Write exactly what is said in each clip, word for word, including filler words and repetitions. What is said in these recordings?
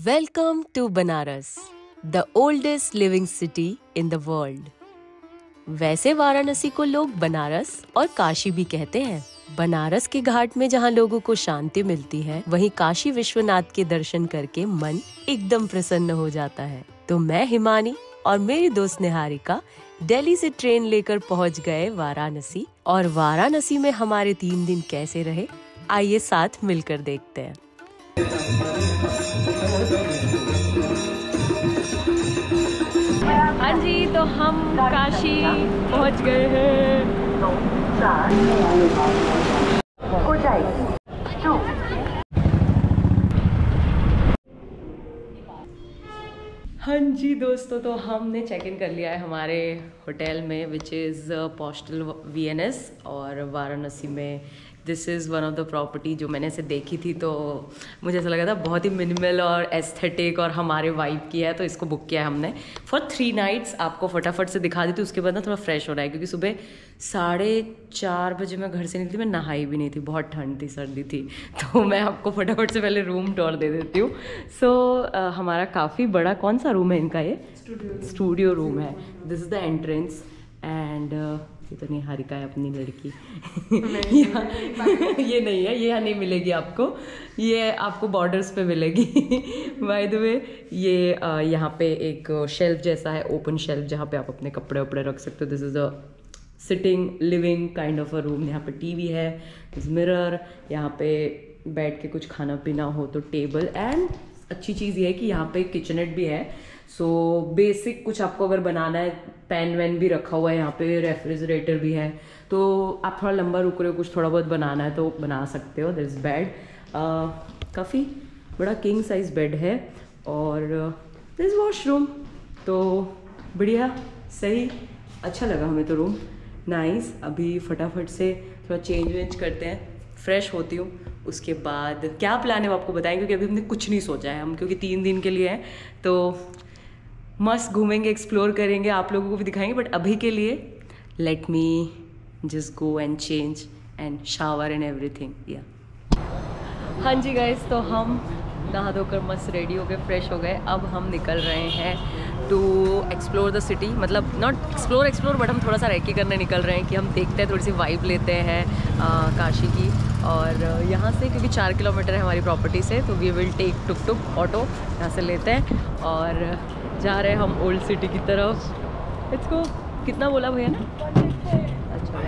Welcome to Banaras, the oldest living city in the world. वैसे वाराणसी को लोग बनारस और काशी भी कहते हैं। बनारस के घाट में जहाँ लोगों को शांति मिलती है, वहीं काशी विश्वनाथ के दर्शन करके मन एकदम प्रसन्न हो जाता है। तो मैं हिमानी और मेरी दोस्त निहारिका दिल्ली से ट्रेन लेकर पहुँच गए वाराणसी। और वाराणसी में हमारे तीन दिन कैसे रहे, आइए साथ मिलकर देखते हैं। हाँ जी, तो हम काशी पहुंच गए हैं। हाँ जी दोस्तों, तो हमने चेक इन कर लिया है हमारे होटल में, which is postal V N S. और वाराणसी में this is one of the property जो मैंने ऐसे देखी थी, तो मुझे ऐसा लगा था बहुत ही मिनिमल और एस्थेटिक और हमारे वाइब की है, तो इसको बुक किया है हमने फॉर थ्री नाइट्स। आपको फटाफट से दिखा देती हूँ, उसके बाद ना थोड़ा फ्रेश होना है, क्योंकि सुबह साढ़े चार बजे मैं घर से निकली, मैं नहाई भी नहीं थी, बहुत ठंड थी, सर्दी थी। तो मैं आपको फटाफट से पहले रूम टूर दे देती हूँ। सो so, uh, हमारा काफ़ी बड़ा कौन सा रूम है इनका, ये स्टूडियो रूम है। This is the entrance and ये तो निहारिका है अपनी लड़की। ये नहीं है, ये यहाँ नहीं मिलेगी आपको, ये आपको बॉर्डर्स पे मिलेगी। बाय द वे, ये यहाँ पे एक शेल्फ जैसा है, ओपन शेल्फ, जहाँ पे आप अपने कपड़े वपड़े रख सकते हो। This is a sitting living kind of a room. यहाँ पे टीवी है, मिरर, यहाँ पे बैठ के कुछ खाना पीना हो तो टेबल। एंड अच्छी चीज़ ये है कि यहाँ पे किचनेट भी है। सो so, बेसिक कुछ आपको अगर बनाना है, पैन वैन भी रखा हुआ है यहाँ पे, रेफ्रिजरेटर भी है, तो आप थोड़ा लंबा रुक रहे हो, कुछ थोड़ा बहुत बनाना है तो बना सकते हो। दिस बेड काफ़ी बड़ा किंग साइज बेड है। और दिस वॉशरूम तो बढ़िया, सही, अच्छा लगा हमें तो रूम, नाइस। अभी फटाफट से थोड़ा चेंज वेंज करते हैं, फ्रेश होती हूँ, उसके बाद क्या प्लान है वो आपको बताएं, क्योंकि अभी हमने कुछ नहीं सोचा है हम, क्योंकि तीन दिन के लिए हैं तो मस्त घूमेंगे, एक्सप्लोर करेंगे, आप लोगों को भी दिखाएंगे। बट अभी के लिए let me just go and change and shower and everything. या हाँ जी गाइस, तो हम नहा धोकर मस्त रेडी हो गए, फ्रेश हो गए। अब हम निकल रहे हैं टू एक्सप्लोर द सिटी, मतलब नॉट एक्सप्लोर एक्सप्लोर बट हम थोड़ा सा रेकी करने निकल रहे हैं कि हम देखते हैं, थोड़ी सी वाइब लेते हैं आ, काशी की। और यहाँ से क्योंकि चार किलोमीटर है हमारी प्रॉपर्टी से, तो we will take tuk tuk auto यहाँ से लेते हैं और जा रहे हैं हम ओल्ड सिटी की तरफ। इसको कितना बोला भैया ना? अच्छा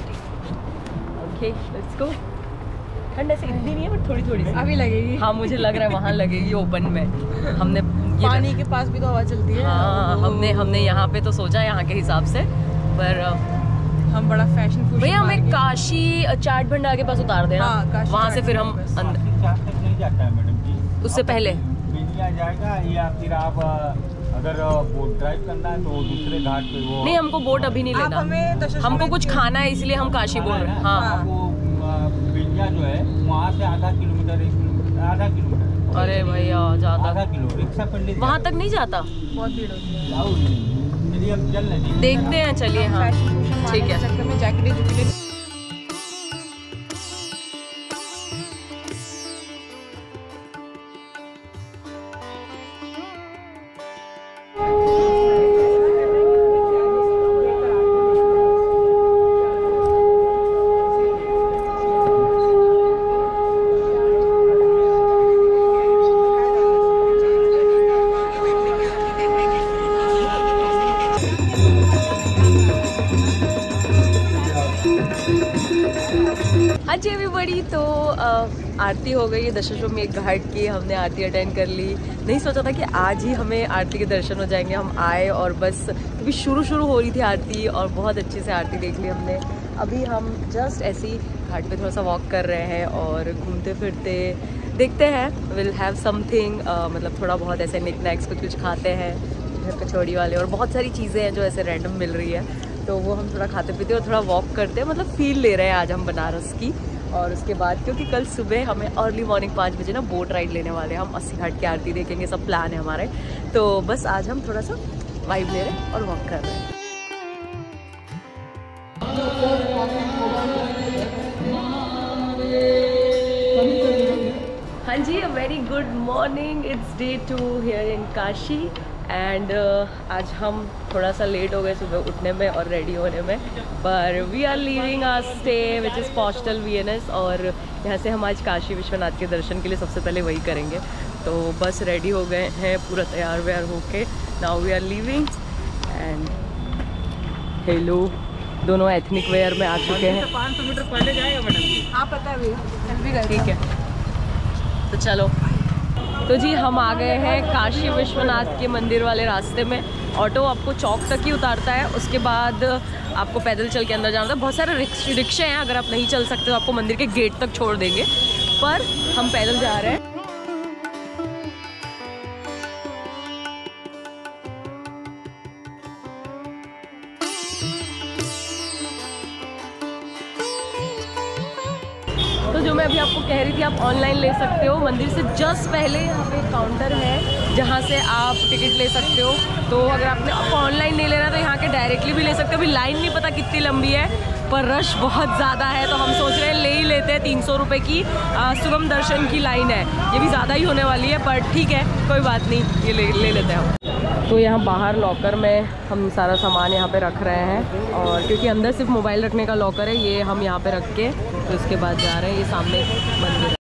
ओके, लेट्स गो। ठंड ऐसे इतनी नहीं है बट थोड़ी थोड़ी सी अभी लगेगी। हाँ मुझे लग रहा है वहाँ लगेगी ओपन में। हमने पानी के पास भी तो हवा चलती है। हाँ हमने हमने यहाँ पे तो सोचा यहाँ के हिसाब से, पर हम बड़ा फैशन फूड भैया हमें काशी चाट भंडार के पास उतार देना। हाँ, वहाँ से फिर हम अंदर नहीं जाता है मैडम जी, उससे पहले आ जाएगा, या फिर आप अगर बोट ड्राइव करना है तो दूसरे घाट पे वो नहीं, हमको बोट अभी नहीं लेना, हमको कुछ खाना है इसलिए हम काशी बोल रहे हैं। हाँ वो बिंदिया जो है वहाँ से आधा किलोमीटर, एक किलोमीटर आधा किलोमीटर। अरे भैया ज़्यादा, आधा किलो रिक्शा पंडित वहाँ तक नहीं जाता, बहुत भीड़ होती है। देखते हैं, चलिए। हाँ ठीक है, चक्कर में जैकेट जुकेट हाँ जी अभी बड़ी तो आ, आरती हो गई है दशाश्वमेध घाट की, हमने आरती अटेंड कर ली। नहीं सोचा था कि आज ही हमें आरती के दर्शन हो जाएंगे, हम आए और बस क्योंकि शुरू शुरू हो रही थी आरती और बहुत अच्छे से आरती देख ली हमने। अभी हम जस्ट ऐसे ही घाट पे थोड़ा सा वॉक कर रहे हैं और घूमते फिरते देखते हैं, विल हैव समथिंग, मतलब थोड़ा बहुत ऐसे निक नैक्स कुछ कुछ खाते हैं, कचौड़ी वाले, और बहुत सारी चीज़ें हैं जो ऐसे रैंडम मिल रही है, तो वो हम थोड़ा खाते पीते और थोड़ा वॉक करते हैं, मतलब फील ले रहे हैं आज हम बनारस की। और उसके बाद क्योंकि कल सुबह हमें अर्ली मॉर्निंग पाँच बजे ना बोट राइड लेने वाले हैं, हम अस्सी घाट की आरती देखेंगे, सब प्लान है हमारे। तो बस आज हम थोड़ा सा वाइब ले रहे हैं और वॉक कर रहे हैं। हाँ जी, a very good morning, it's day two here in Kashi and आज हम थोड़ा सा लेट हो गए सुबह उठने में और रेडी होने में, पर we are leaving our stay which is postal V N S और यहाँ से हम आज काशी विश्वनाथ के दर्शन के लिए सबसे पहले वही करेंगे। तो बस रेडी हो गए हैं पूरा तैयार व्यार होके, now we are leaving and hello, दोनों एथनिक वेयर में आ चुके हैं। पाँच सौ मीटर पहले जाएगा मैडम। हाँ पता है भैया, ठीक है तो चलो। तो जी हम आ गए हैं काशी विश्वनाथ के मंदिर वाले रास्ते में। ऑटो आपको चौक तक ही उतारता है, उसके बाद आपको पैदल चल के अंदर जाना होता है। बहुत सारे रिक्शे हैं, अगर आप नहीं चल सकते तो आपको मंदिर के गेट तक छोड़ देंगे, पर हम पैदल जा रहे हैं। तो जो मैं अभी आपको कह रही थी, आप ऑनलाइन ले सकते हो। मंदिर से जस्ट पहले यहाँ पे काउंटर है जहाँ से आप टिकट ले सकते हो। तो अगर आपने आपको ऑनलाइन नहीं लेना तो यहाँ के डायरेक्टली भी ले सकते हो। अभी लाइन नहीं पता कितनी लंबी है, पर रश बहुत ज़्यादा है, तो हम सोच रहे हैं ले ही लेते हैं। तीन सौ रुपये की आ, सुगम दर्शन की लाइन है, ये भी ज़्यादा ही होने वाली है, पर ठीक है कोई बात नहीं, ये ले, ले लेते हैं हम। तो यहाँ बाहर लॉकर में हम सारा सामान यहाँ पे रख रहे हैं, और क्योंकि अंदर सिर्फ मोबाइल रखने का लॉकर है, ये हम यहाँ पे रख के तो उसके बाद जा रहे हैं। ये सामने मंदिर है।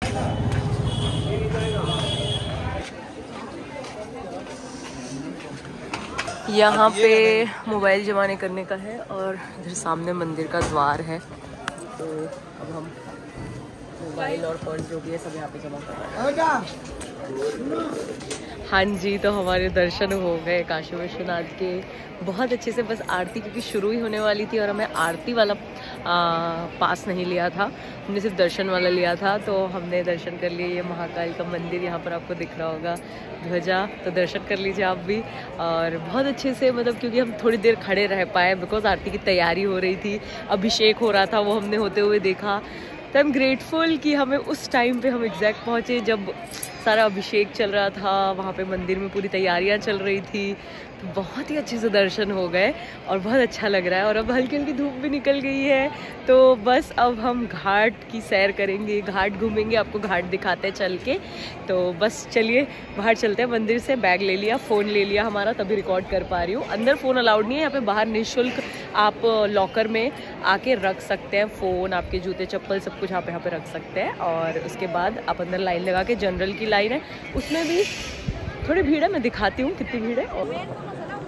यहाँ पे मोबाइल जमा करने का है और इधर सामने मंदिर का द्वार है। तो अब हम मोबाइल और पर्स जो भी है सब यहाँ पे जमा कर रहे हैं। हाँ जी, तो हमारे दर्शन हो गए काशी विश्वनाथ के बहुत अच्छे से। बस आरती क्योंकि शुरू ही होने वाली थी और हमें आरती वाला आ, पास नहीं लिया था, हमने सिर्फ दर्शन वाला लिया था। तो हमने दर्शन कर लिए। ये महाकाल का मंदिर यहाँ पर आपको दिख रहा होगा ध्वजा, तो दर्शन कर लीजिए आप भी। और बहुत अच्छे से, मतलब क्योंकि हम थोड़ी देर खड़े रह पाए बिकॉज आरती की तैयारी हो रही थी, अभिषेक हो रहा था, वो हमने होते हुए देखा। तो आई एम ग्रेटफुल कि हमें उस टाइम पे हम एग्जैक्ट पहुँचे जब सारा अभिषेक चल रहा था। वहाँ पे मंदिर में पूरी तैयारियाँ चल रही थी, तो बहुत ही अच्छे से दर्शन हो गए और बहुत अच्छा लग रहा है। और अब हल्की हल्की धूप भी निकल गई है, तो बस अब हम घाट की सैर करेंगे, घाट घूमेंगे, आपको घाट दिखाते हैं चल के। तो बस चलिए बाहर चलते हैं। मंदिर से बैग ले लिया, फ़ोन ले लिया हमारा, तभी रिकॉर्ड कर पा रही हूँ। अंदर फ़ोन अलाउड नहीं है, यहाँ पे बाहर निःशुल्क आप लॉकर में आके रख सकते हैं फ़ोन, आपके जूते चप्पल सब कुछ आप यहाँ पे रख सकते हैं। और उसके बाद आप अंदर लाइन लगा के, जनरल की लाइन है, उसमें भी थोड़ी भीड़ है, मैं दिखाती हूँ कितनी भीड़ है। और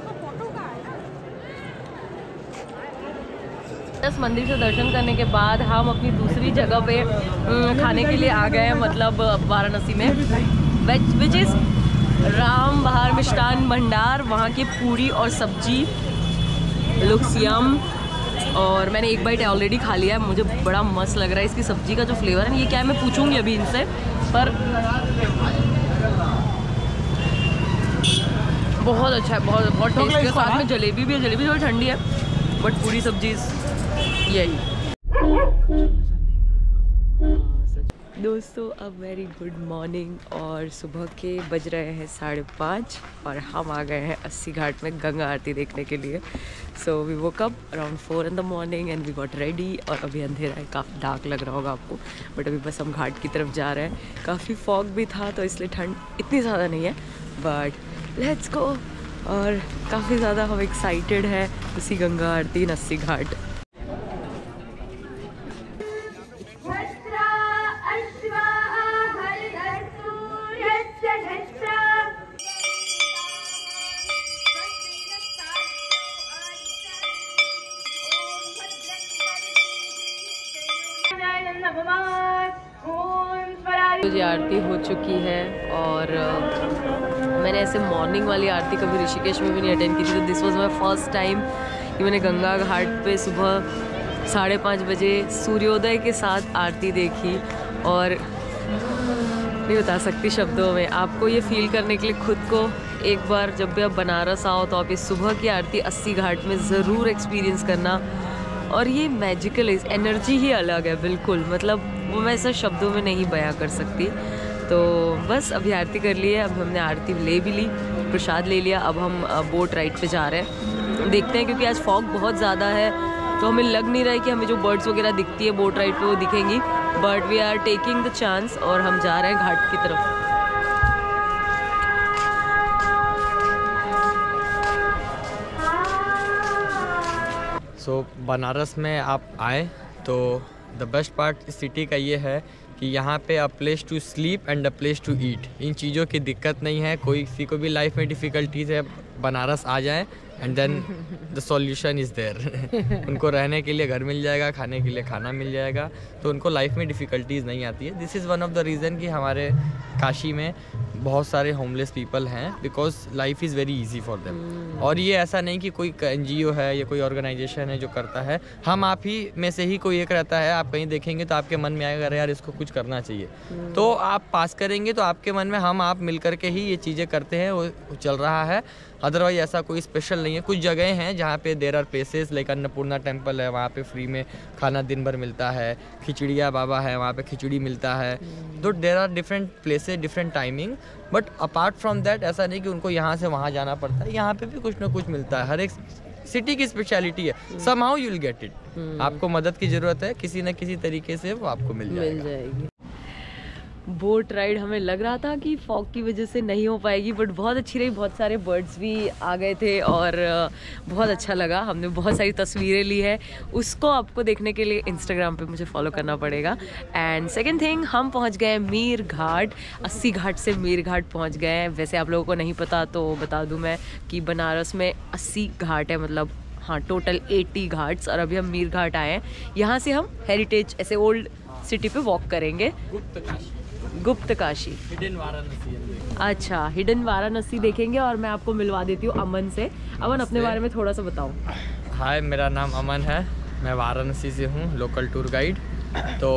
इस मंदिर से दर्शन करने के बाद हम अपनी दूसरी जगह पे खाने के लिए आ गए हैं, मतलब वाराणसी में, विच इज़ राम बहार मिष्ठान भंडार। वहाँ की पूरी और सब्जी लुक्स यम, और मैंने एक बाइट ऑलरेडी खा लिया है, मुझे बड़ा मस्त लग रहा है। इसकी सब्जी का जो फ्लेवर है, ये क्या है मैं पूछूंगी अभी इनसे, पर बहुत अच्छा है, बहुत बहुत टेस्टी है। साथ में जलेबी भी है, जलेबी थोड़ी ठंडी है, बट पूरी सब्जी यही। दोस्तों अब वेरी गुड मॉर्निंग, और सुबह के बज रहे हैं साढ़े पाँच और हम आ गए हैं अस्सी घाट में गंगा आरती देखने के लिए। So we woke up around four in the morning and we got ready. और अभी अंधेरा है, काफ़ी डार्क लग रहा होगा आपको, बट अभी बस हम घाट की तरफ जा रहे हैं। काफ़ी फॉग भी था, तो इसलिए ठंड इतनी ज़्यादा नहीं है, बट लेट्स गो। और काफ़ी ज़्यादा हम एक्साइटेड है उसी गंगा आरती अस्सी घाट। तो जी आरती हो चुकी है, और मैंने ऐसे मॉर्निंग वाली आरती कभी ऋषिकेश में भी नहीं अटेंड की थी, तो this was my first time कि मैंने गंगा घाट पे सुबह साढ़े पाँच बजे सूर्योदय के साथ आरती देखी। और नहीं बता सकती शब्दों में, आपको ये फील करने के लिए खुद को एक बार जब भी आप बनारस आओ तो आप इस सुबह की आरती अस्सी घाट में ज़रूर एक्सपीरियंस करना। और ये मैजिकल एनर्जी ही अलग है बिल्कुल, मतलब वो मैं ऐसा शब्दों में नहीं बयां कर सकती। तो बस अभी आरती कर ली है, अब हमने आरती ले भी ली, प्रसाद ले लिया। अब हम बोट राइड पे जा रहे हैं, देखते हैं, क्योंकि आज फॉग बहुत ज़्यादा है तो हमें लग नहीं रहा है कि हमें जो बर्ड्स वगैरह दिखती है बोट राइड पे वो दिखेंगी, but we are taking the chance और हम जा रहे हैं घाट की तरफ। सो so, बनारस में आप आए तो द बेस्ट पार्ट इस सिटी का ये है कि यहाँ पे a place to sleep and a place to eat, इन चीज़ों की दिक्कत नहीं है। कोई किसी को भी लाइफ में डिफ़िकल्टीज है, बनारस आ जाएं and then the solution is there. उनको रहने के लिए घर मिल जाएगा, खाने के लिए खाना मिल जाएगा, तो उनको लाइफ में डिफ़िकल्टीज़ नहीं आती है। This is one of the reason कि हमारे काशी में बहुत सारे होमलेस पीपल हैं, because life is very easy for them. और ये ऐसा नहीं कि कोई एन जी ओ है या कोई ऑर्गेनाइजेशन है जो करता है, हम आप ही में से ही कोई एक रहता है। आप कहीं देखेंगे तो आपके मन में आएगा अरे यार इसको कुछ करना चाहिए, तो आप पास करेंगे तो आपके मन में हम आप मिल करके ही ये चीज़ें करते हैं, वो चल रहा है। अदरवाइज ऐसा कोई स्पेशल नहीं है। कुछ जगह हैं जहाँ पे there are places like Annapurna temple है, वहाँ पे फ्री में खाना दिन भर मिलता है। खिचड़िया बाबा है, वहाँ पे खिचड़ी मिलता है। तो there are different places, different timing, but apart from that ऐसा नहीं कि उनको यहाँ से वहाँ जाना पड़ता है। यहाँ पे भी कुछ ना कुछ मिलता है। हर एक सिटी की स्पेशलिटी है, somehow you will get it. आपको मदद की ज़रूरत है, किसी न किसी तरीके से वो आपको मिल जाएगा। मिल जाएगी। बोट राइड हमें लग रहा था कि फॉग की वजह से नहीं हो पाएगी, बट बहुत अच्छी रही। बहुत सारे बर्ड्स भी आ गए थे और बहुत अच्छा लगा। हमने बहुत सारी तस्वीरें ली है, उसको आपको देखने के लिए इंस्टाग्राम पे मुझे फॉलो करना पड़ेगा। एंड सेकंड थिंग, हम पहुंच गए मीर घाट। अस्सी घाट से मीर घाट पहुंच गए। वैसे आप लोगों को नहीं पता तो बता दूं मैं कि बनारस में अस्सी घाट है, मतलब हाँ टोटल अस्सी घाट्स, और अभी हम मीर घाट आए हैं। यहाँ से हम हेरिटेज ऐसे ओल्ड सिटी पे वॉक करेंगे। गुप्त काशी, गुप्त काशी, हिडन वाराणसी। अच्छा, हिडन वाराणसी देखेंगे। और मैं आपको मिलवा देती हूँ अमन से। अमन, अपने बारे में थोड़ा सा बताओ। हाय, मेरा नाम अमन है, मैं वाराणसी से हूँ, लोकल टूर गाइड। तो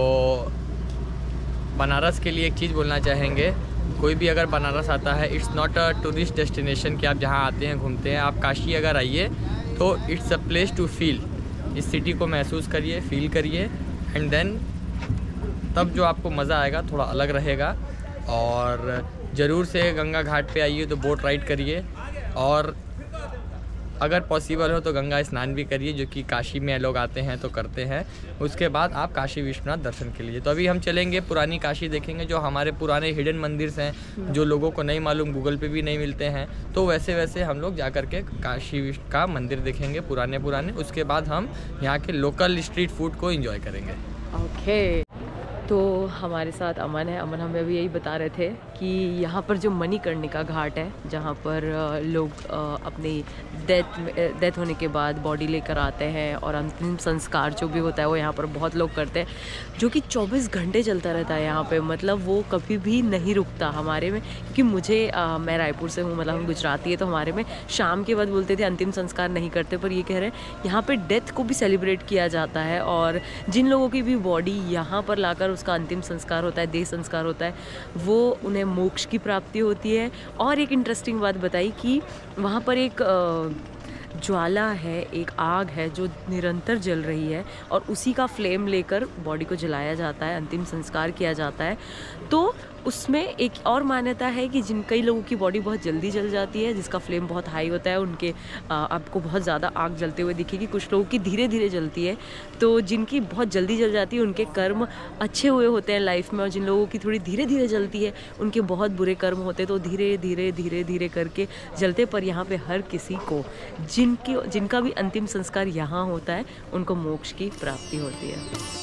बनारस के लिए एक चीज़ बोलना चाहेंगे, कोई भी अगर बनारस आता है, it's not a tourist destination कि आप जहाँ आते हैं घूमते हैं। आप काशी अगर आइए तो it's a place to feel. इस सिटी को महसूस करिए, फील करिए, एंड देन तब जो आपको मज़ा आएगा थोड़ा अलग रहेगा। और ज़रूर से गंगा घाट पे आइए तो बोट राइड करिए, और अगर पॉसिबल हो तो गंगा स्नान भी करिए, जो कि काशी में लोग आते हैं तो करते हैं। उसके बाद आप काशी विश्वनाथ दर्शन के लिए। तो अभी हम चलेंगे पुरानी काशी देखेंगे, जो हमारे पुराने हिडन मंदिर हैं, जो लोगों को नहीं मालूम, गूगल पे भी नहीं मिलते हैं। तो वैसे वैसे हम लोग जा कर के काशी विश्व का मंदिर देखेंगे, पुराने पुराने। उसके बाद हम यहाँ के लोकल स्ट्रीट फूड को इंजॉय करेंगे। ओके, तो हमारे साथ अमन है। अमन हमें अभी यही बता रहे थे कि यहाँ पर जो मणिकर्णिका घाट है, जहाँ पर लोग अपनी डेथ डेथ होने के बाद बॉडी लेकर आते हैं और अंतिम संस्कार जो भी होता है वो यहाँ पर बहुत लोग करते हैं, जो कि चौबीस घंटे चलता रहता है यहाँ पे। मतलब वो कभी भी नहीं रुकता हमारे में, क्योंकि मुझे आ, मैं रायपुर से हूँ, मतलब हम गुजराती है, तो हमारे में शाम के बाद बोलते थे अंतिम संस्कार नहीं करते, पर ये कह रहे हैं यहाँ पर डेथ को भी सेलिब्रेट किया जाता है। और जिन लोगों की भी बॉडी यहाँ पर लाकर उसका अंतिम संस्कार होता है, देह संस्कार होता है, वो उन्हें मोक्ष की प्राप्ति होती है। और एक इंटरेस्टिंग बात बताई कि वहाँ पर एक ज्वाला है, एक आग है जो निरंतर जल रही है, और उसी का फ्लेम लेकर बॉडी को जलाया जाता है, अंतिम संस्कार किया जाता है। तो उसमें एक और मान्यता है कि जिन कई लोगों की बॉडी बहुत जल्दी जल जाती है, जिसका फ्लेम बहुत हाई होता है, उनके आ, आपको बहुत ज़्यादा आग जलते हुए दिखेगी। कुछ लोगों की धीरे धीरे जलती है। तो जिनकी बहुत जल्दी जल जाती है उनके कर्म अच्छे हुए होते हैं लाइफ में, और जिन लोगों की थोड़ी धीरे धीरे जलती है उनके बहुत बुरे कर्म होते हैं। तो धीरे धीरे धीरे धीरे करके जलते, पर यहाँ पे हर किसी को, जिनकी जिनका भी अंतिम संस्कार यहाँ होता है, उनको मोक्ष की प्राप्ति होती है।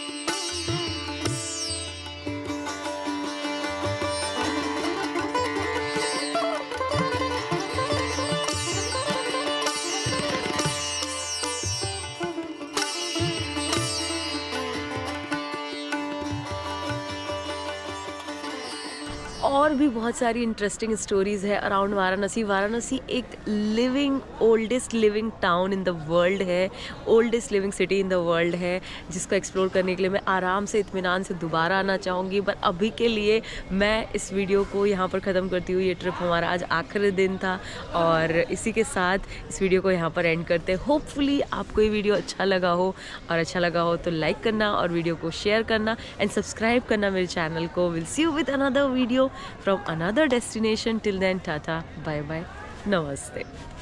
और भी बहुत सारी इंटरेस्टिंग स्टोरीज़ है अराउंड वाराणसी। वाराणसी एक living oldest living town in the world है, oldest living city in the world है, जिसको एक्सप्लोर करने के लिए मैं आराम से इत्मीनान से दोबारा आना चाहूँगी। पर अभी के लिए मैं इस वीडियो को यहाँ पर ख़त्म करती हूँ। ये ट्रिप हमारा आज आखिरी दिन था, और इसी के साथ इस वीडियो को यहाँ पर एंड करते हैं। होपफुली आपको ये वीडियो अच्छा लगा हो, और अच्छा लगा हो तो लाइक करना और वीडियो को शेयर करना एंड सब्सक्राइब करना मेरे चैनल को। Will see you with another video from another destination. Till then, tata, bye bye, namaste.